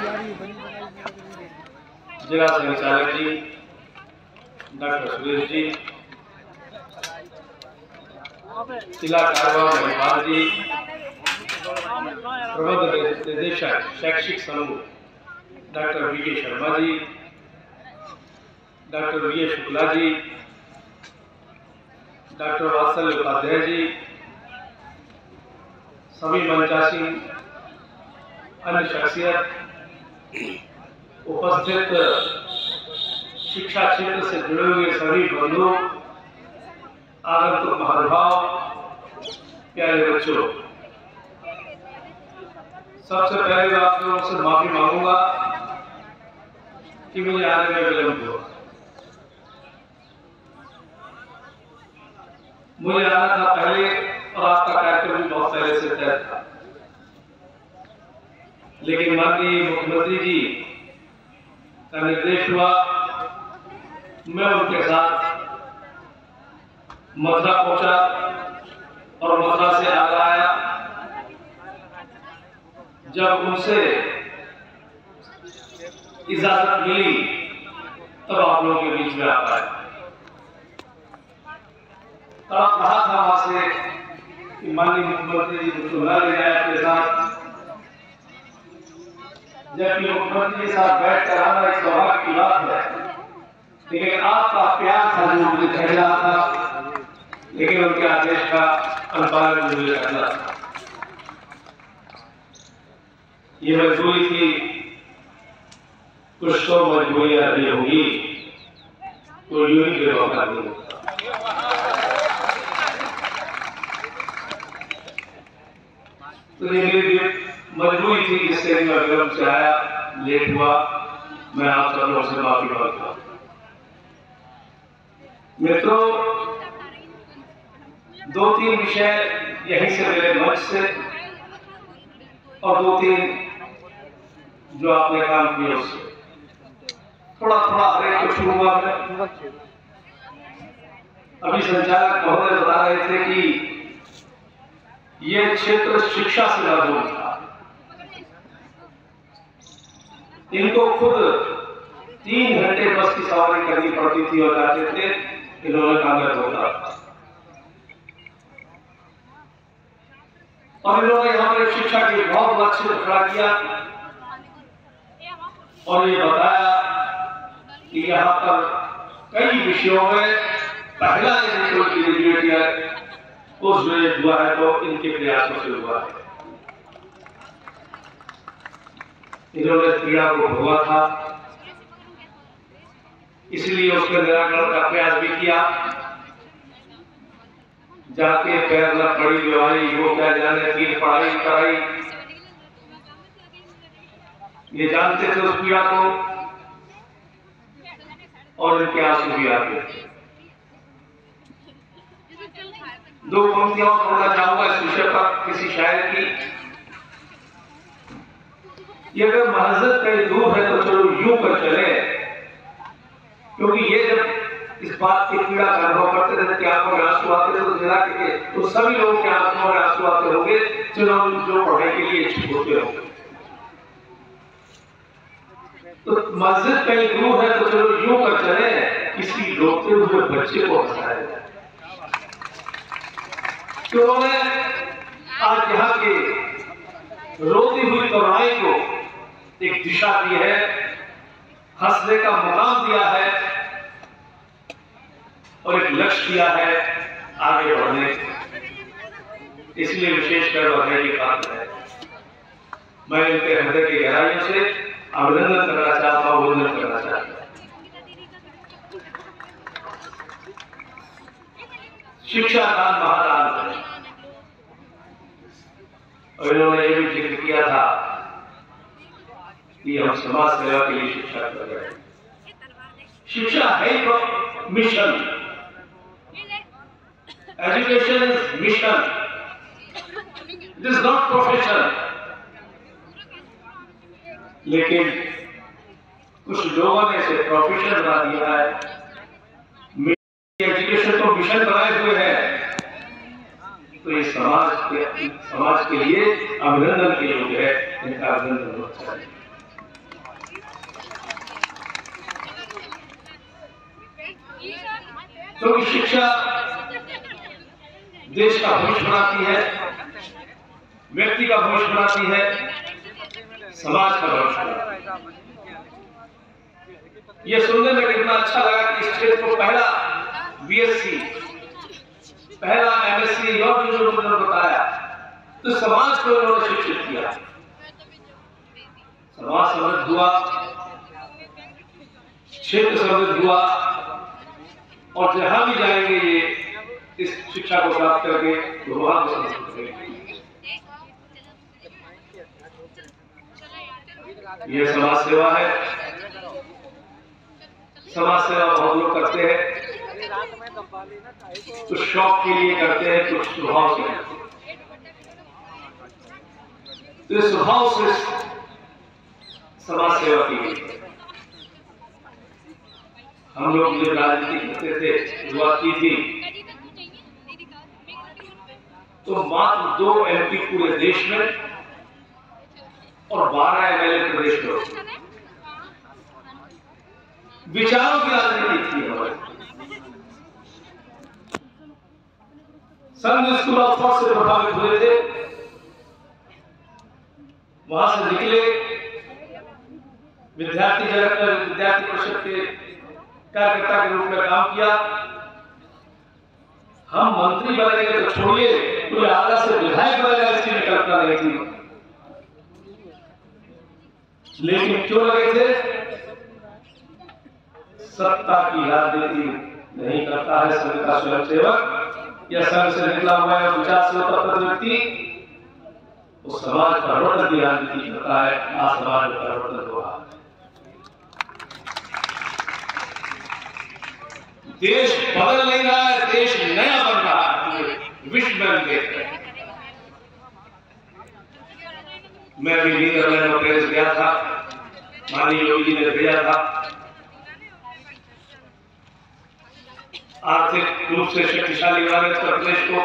जिला संचालक जी डॉक्टर सुरेश जी, जिला कार्यवाह महिपाल जी, प्रबंध निदेशक शैक्षिक समूह डॉक्टर वी.के. शर्मा जी, डॉक्टर वी.ए. शुक्ला जी, डॉक्टर वात्सल्य उपाध्याय जी, सभी मंचासीन अन्य शख्सियत, उपस्थित शिक्षा क्षेत्र से जुड़े हुए सभी बंधु, आगंतुक महानुभाव, प्यारे बच्चों, सबसे पहले मैं आप लोगों से माफी मांगूंगा कि मुझे आने में विलंब हुआ। मुझे आना था पहले और आपका कार्यक्रम भी बहुत पहले से तय था, लेकिन माननीय मुख्यमंत्री जी का निर्देश हुआ, मैं उनके साथ मथुरा पहुंचा और मथुरा से आगे आया। जब उनसे इजाजत मिली तब आप लोगों के बीच में आ पाए। तब कहा था वहां से कि माननीय मुख्यमंत्री जी मुझको न ले जाए अपने साथ, जबकि मुख्यमंत्री के साथ बैठ कर आना एक सौभाग्य की बात है, लेकिन आपका प्यार था जो मुझे कह रहा था, लेकिन उनके आदेश का अनुपालन मुझे करना था। ये मजबूरी थी, कुछ तो मजबूरियां नहीं होगी, तो यूं ही मौका नहीं होता। तो ये मेरी मजबूरी थी, जिससे मैं विलंब से आया, लेट हुआ। मैं आप सब लोगों से माफी मांगता हूं। मित्रों, 2-3 विषय यहीं से मेरे मंच से और 2-3 जो आपने काम किया उससे थोड़ा थोड़ा हर एक को छूंगा। अभी संचालक महोदय बता रहे थे कि यह क्षेत्र शिक्षा से मजबूर था। इनको खुद 3 घंटे बस की सवारी करनी पड़ती थी और जाते थे, इन्होंने कागज होता और इन्होंने यहाँ पर शिक्षा के बहुत लक्ष्य को खड़ा किया और ये बताया कि यहाँ पर कई विषयों में पहला ग्रेजुएट या पोस्ट ग्रेजुएट हुआ है तो इनके प्रयासों से हुआ है। इन्होंने पीड़ा को भोगा था, इसलिए उसके निराकरण का प्रयास भी किया। जाके पैर न पड़ी बीमारी, वो क्या जाने की पढ़ाई कराई, ये जानते थे उस पीड़ा को और इनके आंसू भी आते थे। 2 पंक्तियां पढ़ना चाहूंगा इस विषय पर किसी शायर की। ये अगर महज़त कहीं दूर है तो चलो यूं कर चले, क्योंकि ये जब इस बात की पीड़ा का अनुभव करते थे कि आंखों में आंसू आते थे, तो जरा के तो सभी लोगों के आंखों में आंसू आते होंगे जो पढ़ाई के लिए इच्छुक होते होंगे। तो मस्जिद कहीं दूर है तो चलो यूं कर चले, किसी रोते हुए बच्चे को हंसाया जाए। तो उन्होंने आज यहाँ के रोती हुई तरुणाई को एक दिशा दी है, हंसने का मुकाम दिया है और एक लक्ष्य दिया है आगे बढ़ने। इसलिए विशेषकर बधाई की बात है। मैं इनके हृदय की गहराइयों से अभिनंदन करना चाहता हूँ, वंदन करना चाहता हूँ। शिक्षा दान महादान है और इन्होंने ये भी जिक्र किया था कि हम समाज सेवा के लिए शिक्षा कर रहे हैं। शिक्षा है mission, education is mission, it is not profession. लेकिन कुछ लोगों ने इसे प्रोफेशन बना दिया है। एजुकेशन तो मिशन बनाए हुए हैं, तो ये समाज के लिए अभिनंदन के योग्य है। इनका अभिनंदन होना चाहिए। क्योंकि शिक्षा देश का भविष्य बनाती है, व्यक्ति का भविष्य बनाती है, समाज का भविष्य बनाती है। यह सुनने में कितना अच्छा लगा कि इस क्षेत्र को पहला बीएससी, पहला एमएससी और जो उन्होंने बताया, तो समाज को उन्होंने शिक्षित किया, समाज समृद्ध हुआ, क्षेत्र समृद्ध हुआ, और जहां भी जाएंगे ये इस शिक्षा को प्राप्त करके तो वहां को समृद्ध करेंगे। ये समाज सेवा है। समाज सेवा बहुत लोग करते हैं, कुछ शौक के लिए करते हैं, कुछ स्वभाव से करते हैं। तो स्वभाव से समाज सेवा की गई। हम लोग जो राजनीति करते थे, शुरुआत की थी, तो मात्र 2 एमपी पूरे देश में और 12 एमएलए प्रदेश में। विचारों की राजनीति थी हमारे। संघ स्कूल ऑफ थॉट से प्रभावित हुए थे, वहां से निकले, विद्यार्थी जगत में विद्यार्थी परिषद के कार्यकर्ता के रूप में काम किया। हम मंत्री बनेंगे तो छोड़िए, कोई आला से विधायक बनेगा इसकी कल्पना नहीं थी। लेकिन क्यों लगे थे? सत्ता की राजनीति नहीं करता है संघ का स्वयंसेवक या संघ से निकला हुआ है विचार से उत्पन्न व्यक्ति, वो समाज परिवर्तन की राजनीति करता है। आज समाज में परिवर्तन हो रहा है, देश बदल नहीं रहा है, देश नया बन रहा है, विश्व में देख रहे हैं। मैं भी नीदरलैंड में पेरिस गया था, माननीय योगी जी ने भेजा था। आर्थिक रूप से शक्तिशाली बनाने उत्तर प्रदेश को,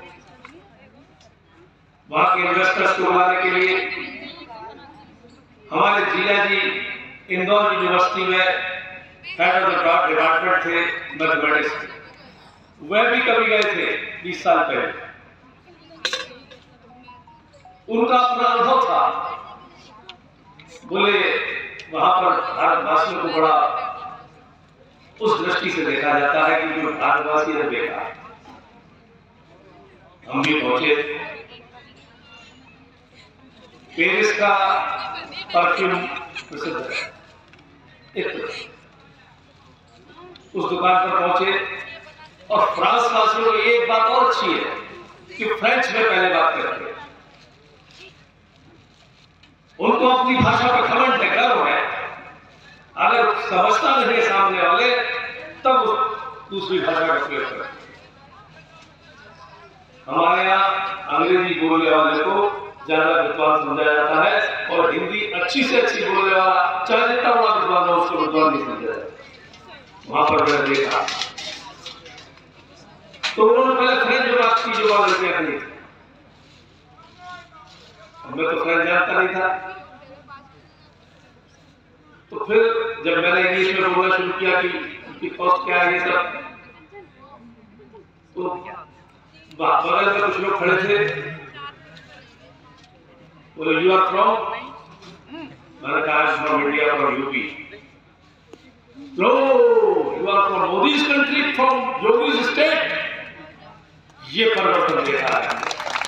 वहां के इन्वेस्टर्स को लाने के लिए हमारे जीजा जी इंदौर यूनिवर्सिटी में हेड ऑफ द डिपार्टमेंट थे मैथमेटिक्स, वह भी कभी गए थे 20 साल पहले। उनका अपना अनुभव था, बोले वहां पर भारतवासियों को बड़ा उस दृष्टि से देखा जाता है कि जो भारतवासी है बेकार। हम भी पहुंचे, पेरिस का परफ्यूम प्रसिद्ध है, इत्र, उस दुकान पर पहुंचे और फ्रांस वासियों को एक बात और अच्छी है कि फ्रेंच में पहले बात करते हैं, उनको अपनी भाषा पर घमंड है, गर्व है। अगर समझता नहीं सामने वाले तब दूसरी भाषा का प्रयोग करते। हमारे यहाँ अंग्रेजी बोलने वाले को ज्यादा विद्वान समझा जाता है और हिंदी अच्छी से अच्छी बोलने वाला चाहे जितना बड़ा विद्वान हो उसको विद्वान नहीं समझा जाता। वहां पर मैंने देखा तो उन्होंने पहले फ्रेंच में बात की जो बात नहीं थी, मैं तो फ्रेंच जानता नहीं था। तो फिर जब मैंने इंग्लिश में बोलना शुरू किया कि उनकी कॉस्ट क्या है ये सब, तो बगल में कुछ लोग खड़े थे, बोले यू आर फ्रॉम, मैंने कहा from India, from UP. No, you are from Modi's country, from Yogi's state. ये परिवर्तन देखा है।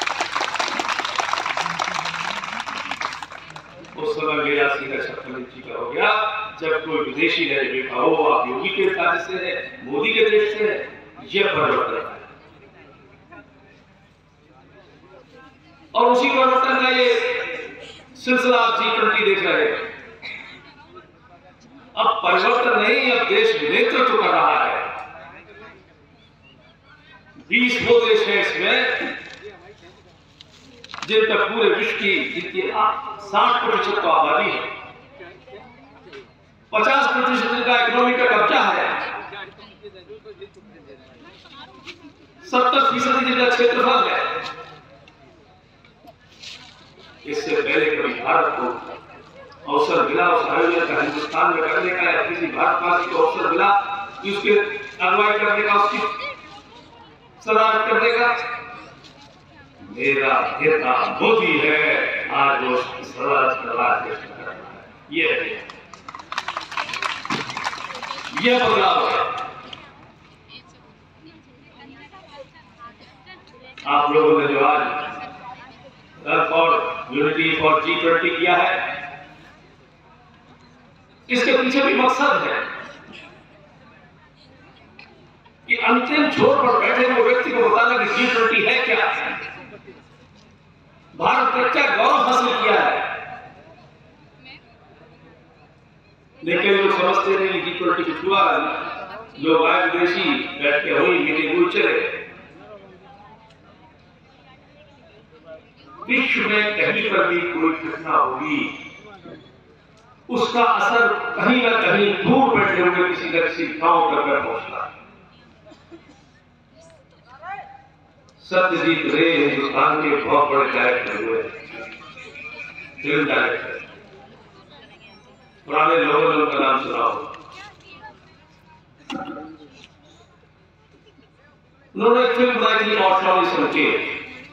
उस समय मेरा सीधा शक्ति जी का हो गया, जब कोई विदेशी ने देखा हो आप योगी के राज्य से है, मोदी के देश से है, यह परिवर्तन है। और उसी परिवर्तन का ये सिलसिला आप G20 देख रहे हैं। अब परिवर्तन नहीं, अब देश नेतृत्व कर रहा है। 20 वो देश है इसमें जिन पर पूरे विश्व की जिनकी 60% तो आबादी है, 50% का इकोनॉमी का कब्जा है, 70% जिनका क्षेत्रफल है। इससे पहले कभी भारत को अवसर मिला उस आयोजन का हिंदुस्तान में करने का, या किसी भारतवासी को अवसर मिला कि उसके अगुवाई करने का, उसकी सदारत करने का। मेरा नेता मोदी है, आज वो उसकी सदारत कर रहा है। ये बदलाव है। आप लोगों ने जो आज फॉर यूनिटी फॉर G20 किया है, इसके पीछे भी मकसद है कि अंतिम छोर पर बैठे हुए व्यक्ति को बताना कि G20 है क्या, भारत ने क्या गौरव हासिल किया है। लेकिन लोग समझते नहीं कि G20 कुछ हुआ, लोग आए विदेशी बैठ के हुई मीटिंग हुई चले। विश्व में कहीं पर भी कोई घटना होगी, उसका असर कहीं ना कहीं दूर बैठे हुए किसी न किसी गांव तक पहुंचता है। सत्यजीत रे हिंदुस्तान के बहुत बड़े डायरेक्टर हुए, फिल्म डायरेक्टर, पुराने लोगों ने उनका नाम सुना हो। उन्होंने एक फिल्म बनाई थी ऑटोनॉमी संकेत,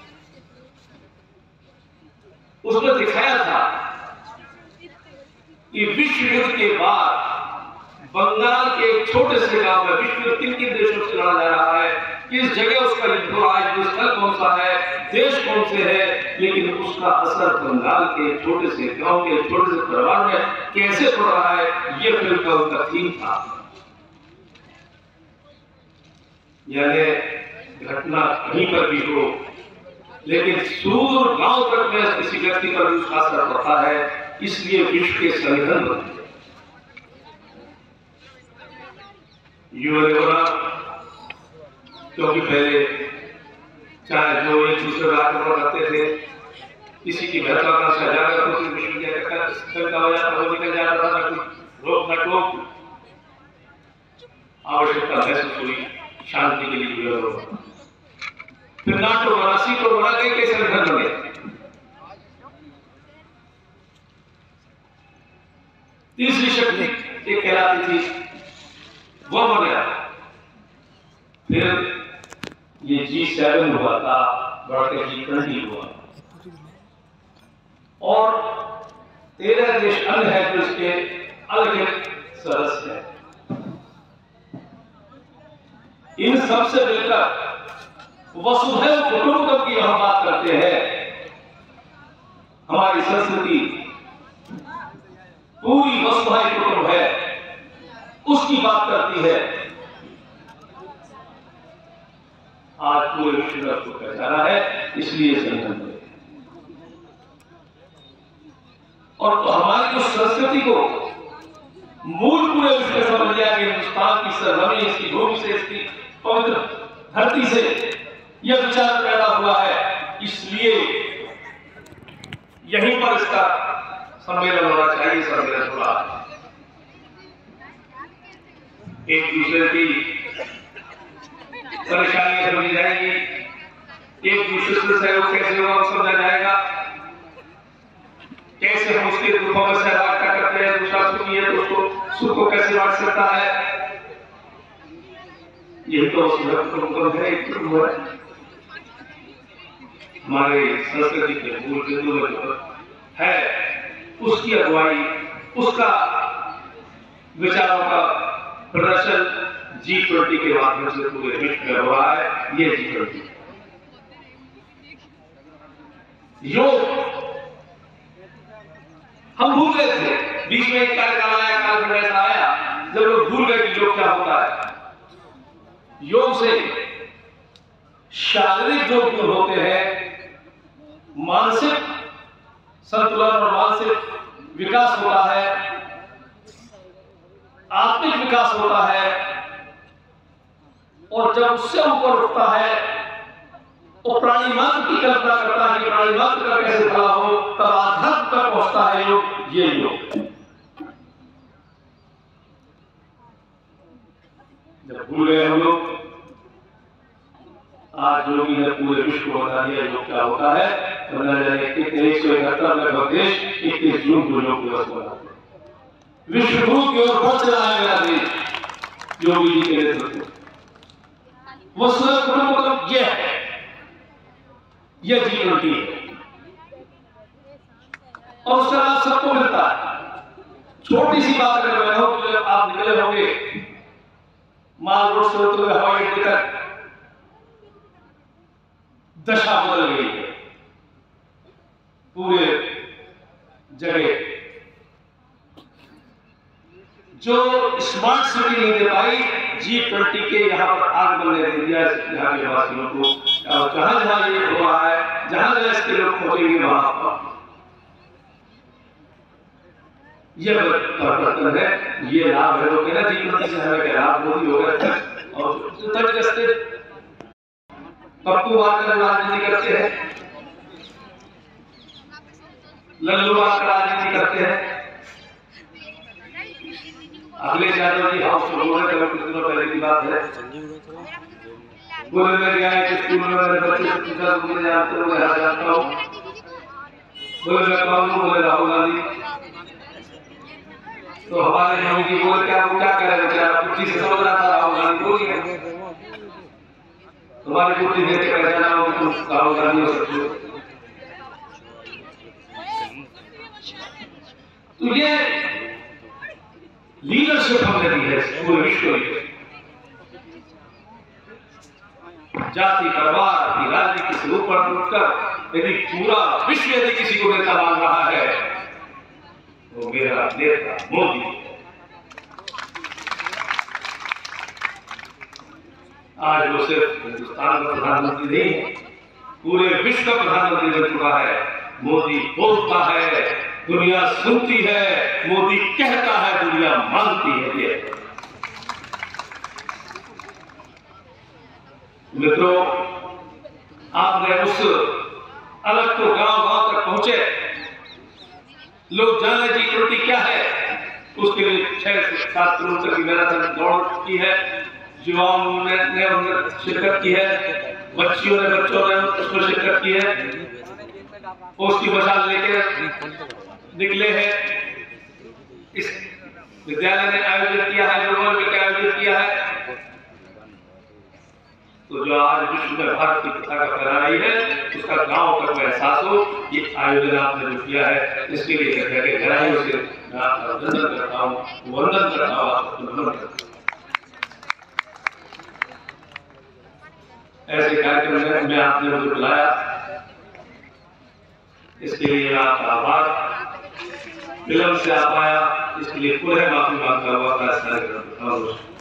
उसमें दिखाया था कि विश्व युद्ध के बाद बंगाल के एक छोटे से गांव में विश्व युद्ध किन देशों से लड़ा जा रहा है, किस जगह उसका युद्ध हो रहा है, स्थल कौन सा है, देश कौन से है, लेकिन उसका असर बंगाल के छोटे से गांव के छोटे से परिवार में कैसे पड़ रहा है, यह फिल्म का उनका थीम था। यानी घटना कहीं पर भी हो, लेकिन सुदूर गांव तक में किसी व्यक्ति पर उसका असर पड़ता है, इसलिए विश्व के संगठन बनते हैं। क्योंकि पहले चाहे जो एक दूसरे का आक्रमण करते थे, किसी की महत्वाकांक्षा जाकर तो विश्व का हो जाता, वो निकल जाता था, न कुछ रोक न टोक। आवश्यकता महसूस हुई शांति के लिए, फिर नाटो बना, सीटो बना के कैसे संगठन बने। तीसरी शक्ति एक कहलाती थी, वो बना। फिर ये G7 हुआ था, बढ़कर G20 हुआ, और 13 देश अन्य है जो इसके अलग सदस्य हैं। इन सबसे मिलकर वसुधैव कुटुंबकम की हम बात करते हैं। हमारी संस्कृति पूरी वसुधैव कुटुंब है, उसकी बात करती है। आज पूरे विश्व में उसको पहचाना है, इसलिए संगठन है। और तो हमारी उस संस्कृति को मूल पूरे विश्व में समझ लिया कि हिंदुस्तान की सरजमीन, इसकी भूमि से, इसकी पवित्र धरती से यह विचार पैदा हुआ है, इसलिए यहीं पर इसका सम्मेलन होना चाहिए। सम्मेलन हुआ, एक दूसरे की परेशानियां समझी जाएगी, एक दूसरे से सहयोग कैसे होगा समझा जाएगा, कैसे हम उसके दुखों में सहभागिता करते हैं, दूसरा सुखी है तो उसको सुख को कैसे बांट सकता है। यही तो है। हमारे संस्कृति के मूल बिंदु में है, उसकी अगुवाई, उसका विचारों का प्रदर्शन G20 के माध्यम से पूरे विश्व में हुआ है। ये G20 योग हम भूल गए थे, बीच में एक कार्यकाल आया, कालखंड ऐसा आया जब लोग भूल गए कि योग क्या होता है। योग से शारीरिक जो गुण होते हैं, मानसिक संतुलन और मानसिक विकास होता है, आत्मिक विकास होता है, और जब उससे ऊपर उठता है तो प्राणी मात्र की कल्पना करता है कि प्राणी मात्र का कैसे भला हो, तब आध्यात्म तक पहुंचता है योग। ये योग जब भूल गए हम लोग, आज योगी ने पूरे विश्व को बता दिया योग क्या होता है। 171 लगभग देश 21 जून को योग दिवस मनाते हैं। विश्व गुरु की ओर बढ़ चला है मेरा देश योगी जी के नेतृत्व। वसुधैव कुटुंबकम ये है, ये G20 है और उसका लाभ सबको मिलता है। छोटी सी बात अगर मैं कहूं कि जब आप निकले होंगे माल रोड से होते हुए हवाई अड्डे तक, दशा बदल गई है पूरे जगह। जो स्मार्ट सिटी नहीं दे पाई, G20 के यहाँ पर आग बनने दे दिया यहाँ के वासियों को। और जहां जहां ये हो रहा है, जहां जहां इसके लोग पहुंचेंगे वहां ये परिवर्तन है, ये लाभ है। लोग कहना G20 से हमें क्या लाभ, मोदी हो गए और तटस्थ पप्पू आकर राजनीति करते हैं, लल्लू आकर राजनीति करते हैं। अखिलेश यादव जी हाउस में बोल रहे थे कुछ दिनों पहले की बात है, बोले मैं गया कि स्कूल में मेरे बच्चे से पूछा तो मुझे जानते हो, मैं जानता हूँ। बोले मैं कौन हूँ, बोले राहुल गांधी। तो हमारे मोदी जी बोले क्या वो क्या कह रहे बेचारा, बुद्धि से समझ रहा था राहुल गांधी बोल गया। तुम्हारी बुद्धि देख के पहचाना हो कि तुम राहुल गांधी हो सकते हो। तो ये लीडरशिप हमने दी है पूरे विश्व में। जाति परिवार की राजनीति से ऊपर उठकर यदि पूरा विश्व यदि किसी को नेता मान रहा है वो मेरा नेता मोदी है। आज वो सिर्फ हिंदुस्तान का प्रधानमंत्री नहीं, पूरे विश्व का प्रधानमंत्री बन चुका है। मोदी बोलता है, दुनिया सुनती है, मोदी कहता है, दुनिया मानती है। ये मित्रों, आपने उस अलग तो गांव तक पहुंचे, लोग जाने G20 क्या है, उसके लिए 6 से 7 किलोमीटर की मैराथन दौड़ की है। युवाओं ने शिरकत की है, बच्चों ने उसमें शिरकत की है, उसकी मशाल लेकर निकले हैं। इस विद्यालय ने आयोजित किया है, लोगों ने आयोजित किया है। तो जो आज विश्व में भारत की पताका फहरा रही है, उसका गांव तक में एहसास हो। ये आयोजन आपने जो किया है, इसके लिए गहराइयों से वंदन करता हूँ, वंदन करता हूँ, आपको नमन करता हूँ। ऐसे कार्यक्रम में आपने मुझे बुलाया, इसके लिए आपका आभार। विलंब से आ पाया इसके लिए पुनः माफी मांगता हुआ।